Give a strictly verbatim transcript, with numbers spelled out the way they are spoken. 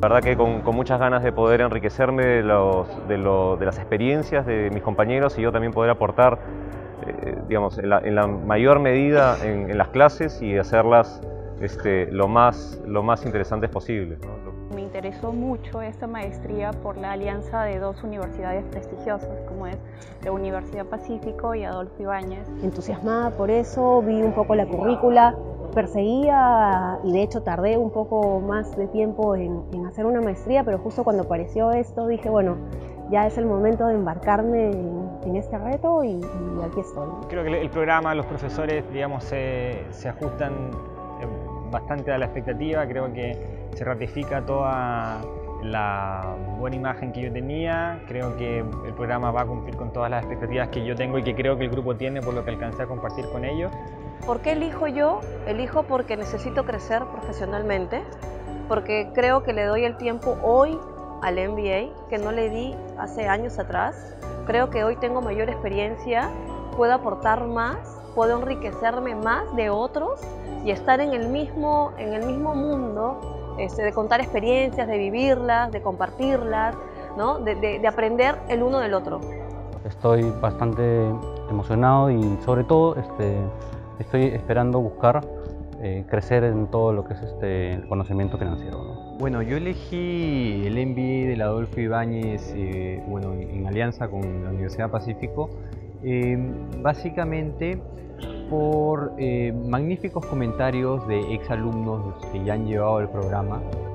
La verdad que con, con muchas ganas de poder enriquecerme de, los, de, lo, de las experiencias de mis compañeros y yo también poder aportar, eh, digamos, en la, en la mayor medida en, en las clases y hacerlas este, lo, más, lo más interesantes posible, ¿no? Me interesó mucho esta maestría por la alianza de dos universidades prestigiosas, como es la Universidad Pacífico y Adolfo Ibáñez. Entusiasmada por eso, vi un poco la currícula, perseguía y de hecho tardé un poco más de tiempo en, en hacer una maestría, pero justo cuando apareció esto dije, bueno, ya es el momento de embarcarme en, en este reto y, y aquí estoy. Creo que el programa, los profesores, digamos, se, se ajustan bastante a la expectativa. Creo que se ratifica toda la buena imagen que yo tenía. Creo que el programa va a cumplir con todas las expectativas que yo tengo y que creo que el grupo tiene, por lo que alcancé a compartir con ellos. ¿Por qué elijo yo? Elijo porque necesito crecer profesionalmente, porque creo que le doy el tiempo hoy al M B A que no le di hace años atrás. Creo que hoy tengo mayor experiencia, puedo aportar más, puedo enriquecerme más de otros y estar en el mismo, en el mismo mundo, este, de contar experiencias, de vivirlas, de compartirlas, ¿no? de, de, de aprender el uno del otro. Estoy bastante emocionado y sobre todo este, estoy esperando buscar eh, crecer en todo lo que es este, el conocimiento financiero, ¿no? Bueno, yo elegí el M B A del Adolfo Ibáñez eh, bueno, en alianza con la Universidad Pacífico, eh, básicamente por eh, magníficos comentarios de exalumnos que ya han llevado el programa.